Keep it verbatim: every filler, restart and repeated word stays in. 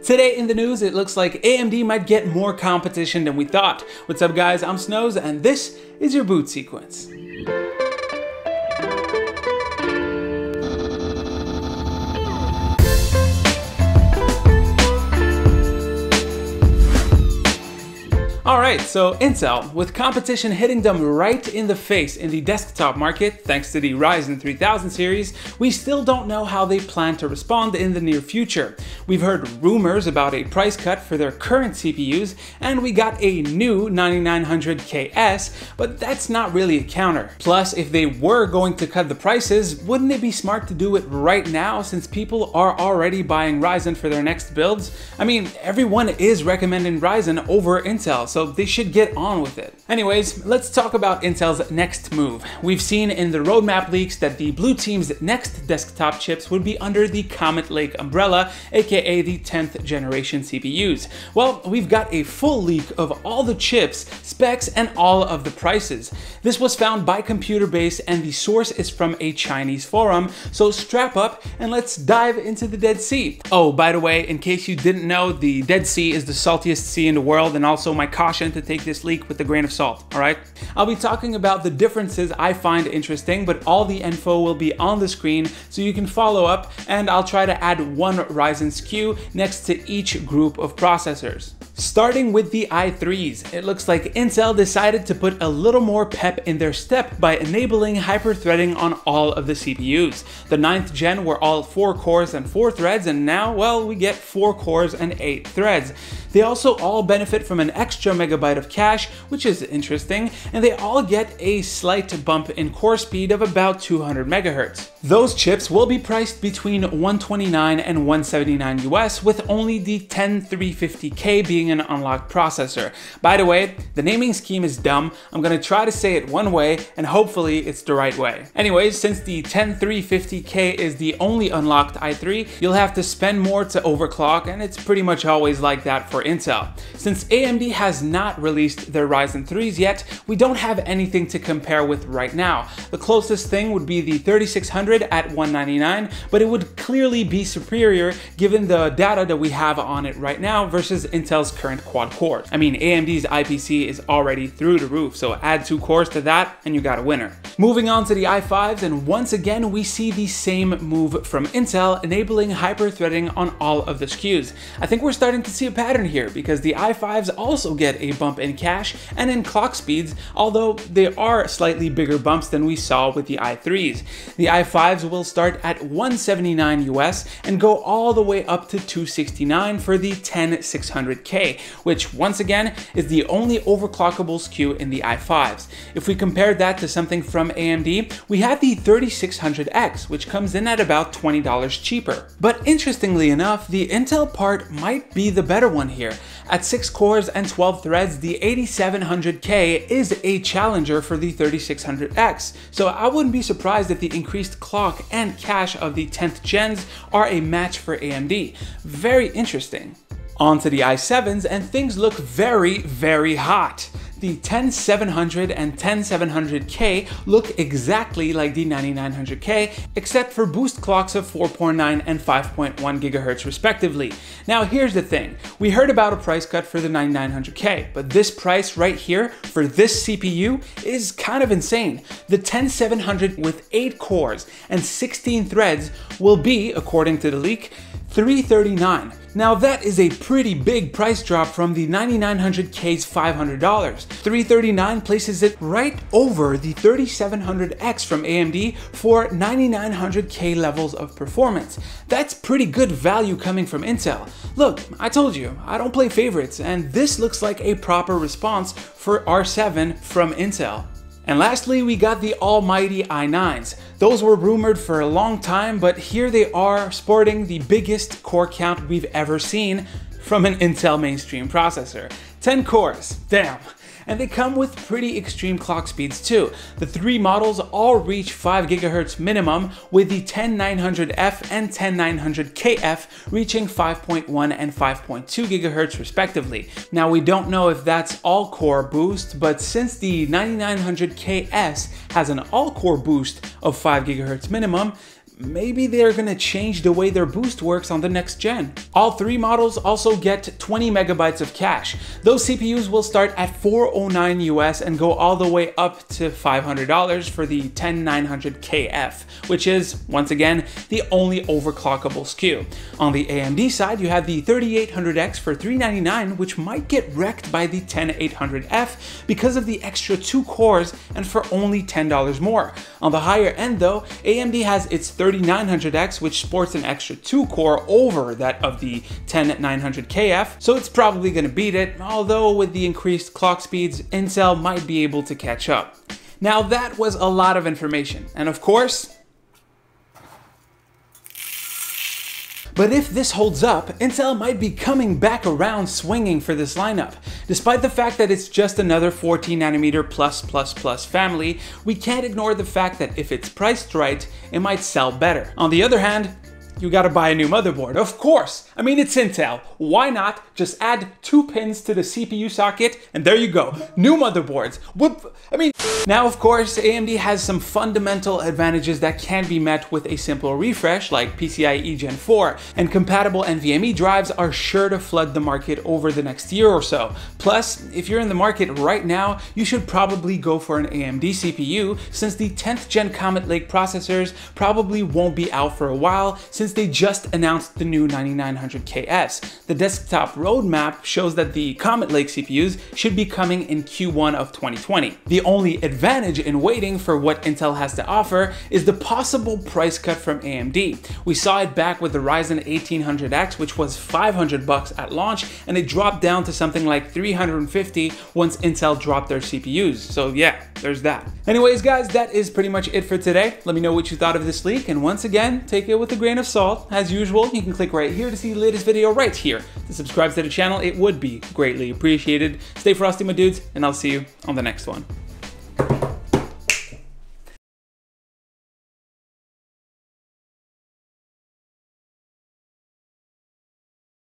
Today in the news, it looks like A M D might get more competition than we thought. What's up guys, I'm Snows and this is your boot sequence. Alright, so Intel, with competition hitting them right in the face in the desktop market thanks to the Ryzen three thousand series, we still don't know how they plan to respond in the near future. We've heard rumors about a price cut for their current C P Us, and we got a new ninety-nine hundred K S, but that's not really a counter. Plus, if they were going to cut the prices, wouldn't it be smart to do it right now since people are already buying Ryzen for their next builds? I mean, everyone is recommending Ryzen over Intel, so they should get on with it. Anyways, let's talk about Intel's next move. We've seen in the roadmap leaks that the blue team's next desktop chips would be under the Comet Lake umbrella, aka the tenth generation C P Us. Well, we've got a full leak of all the chips, specs, and all of the prices. This was found by ComputerBase and the source is from a Chinese forum, so strap up and let's dive into the Dead Sea. Oh, by the way, in case you didn't know, the Dead Sea is the saltiest sea in the world, and also my caution to take this leak with a grain of salt, alright? I'll be talking about the differences I find interesting, but all the info will be on the screen so you can follow up, and I'll try to add one Ryzen S K U next to each group of processors. Starting with the i threes, it looks like Intel decided to put a little more pep in their step by enabling hyperthreading on all of the C P Us. The ninth gen were all four cores and four threads, and now, well, we get four cores and eight threads. They also all benefit from an extra megabyte of cache, which is interesting, and they all get a slight bump in core speed of about two hundred megahertz. Those chips will be priced between one twenty-nine and one seventy-nine U S, with only the ten three fifty K being an unlocked processor. By the way, the naming scheme is dumb. I'm gonna try to say it one way, and hopefully it's the right way. Anyways, since the ten three fifty K is the only unlocked i three, you'll have to spend more to overclock, and it's pretty much always like that for Intel. Since A M D has not released their Ryzen threes yet, we don't have anything to compare with right now. The closest thing would be the thirty-six hundred at one ninety-nine, but it would clearly be superior given the data that we have on it right now versus Intel's current quad cores. I mean, A M D's I P C is already through the roof, so add two cores to that and you got a winner. Moving on to the i fives, and once again we see the same move from Intel, enabling hyperthreading on all of the S K Us. I think we're starting to see a pattern here because the i fives also get a bump in cache and in clock speeds, although they are slightly bigger bumps than we saw with the i threes. The i fives will start at one seventy-nine U S and go all the way up to two sixty-nine for the ten six hundred K, which once again is the only overclockable S K U in the i fives. If we compare that to something from A M D, we have the thirty-six hundred X, which comes in at about twenty dollars cheaper. But interestingly enough, the Intel part might be the better one here. At six cores and twelve threads, the eighty-seven hundred K is a challenger for the thirty-six hundred X, so I wouldn't be surprised if the increased clock and cache of the tenth gens are a match for A M D. Very interesting. On to the i sevens, and things look very, very hot. The ten seven hundred and ten seven hundred K look exactly like the ninety-nine hundred K, except for boost clocks of four point nine and five point one gigahertz respectively. Now here's the thing, we heard about a price cut for the ninety-nine hundred K, but this price right here for this C P U is kind of insane. The ten seven hundred with eight cores and sixteen threads will be, according to the leak, three thirty-nine. Now that is a pretty big price drop from the ninety-nine hundred K's five hundred dollars. three thirty-nine places it right over the thirty-seven hundred X from A M D for ninety-nine hundred K levels of performance. That's pretty good value coming from Intel. Look, I told you, I don't play favorites, and this looks like a proper response for R seven from Intel. And lastly, we got the almighty i nines. Those were rumored for a long time, but here they are sporting the biggest core count we've ever seen from an Intel mainstream processor. ten cores, damn. And they come with pretty extreme clock speeds too. The three models all reach five gigahertz minimum, with the ten nine hundred F and ten nine hundred K F reaching five point one and five point two gigahertz respectively. Now we don't know if that's all-core boost, but since the ninety-nine hundred K S has an all-core boost of five gigahertz minimum, maybe they're gonna change the way their boost works on the next gen. All three models also get twenty megabytes of cache. Those C P Us will start at four oh nine U S and go all the way up to five hundred dollars for the ten nine hundred K F, which is, once again, the only overclockable S K U. On the A M D side, you have the thirty-eight hundred X for three ninety-nine, which might get wrecked by the ten eight hundred F because of the extra two cores and for only ten dollars more. On the higher end though, A M D has its thirty-nine hundred X, which sports an extra two core over that of the ten nine hundred K F, so it's probably going to beat it, although with the increased clock speeds, Intel might be able to catch up. Now that was a lot of information, and of course, but if this holds up, Intel might be coming back around swinging for this lineup. Despite the fact that it's just another fourteen nanometer plus plus plus family, we can't ignore the fact that if it's priced right, it might sell better. On the other hand, you gotta buy a new motherboard, of course. I mean, it's Intel. Why not just add two pins to the C P U socket and there you go, new motherboards. Whoop. I mean, now of course, A M D has some fundamental advantages that can be met with a simple refresh like PCIe Gen four, and compatible NVMe drives are sure to flood the market over the next year or so. Plus, if you're in the market right now, you should probably go for an A M D C P U since the tenth gen Comet Lake processors probably won't be out for a while since they just announced the new ninety-nine hundred K S. The desktop roadmap shows that the Comet Lake C P Us should be coming in Q one of twenty twenty. The only advantage in waiting for what Intel has to offer is the possible price cut from A M D. We saw it back with the Ryzen eighteen hundred X, which was five hundred bucks at launch, and it dropped down to something like three hundred fifty once Intel dropped their C P Us. So yeah, there's that. Anyways guys, that is pretty much it for today. Let me know what you thought of this leak, and once again, take it with a grain of salt. As usual, you can click right here to see the latest video right here. To subscribe to the channel, it would be greatly appreciated. Stay frosty, my dudes, and I'll see you on the next one.